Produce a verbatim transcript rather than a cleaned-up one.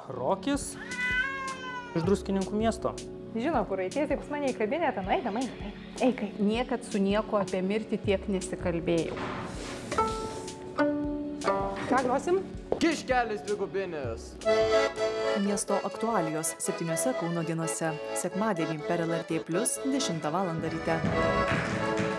Rokis iš Druskininkų miesto. Žino, kur eiti, taip pas mane į kabinetą, nu eidam, eidam, eikai. Niekad su nieko apie mirtį tiek nesikalbėjau. Ką grosim? Kiškelis dvigubinis. Miesto aktualijos septyniose Kauno dienose. Sekmadienį per L R T plus dešimtą valandą ryte.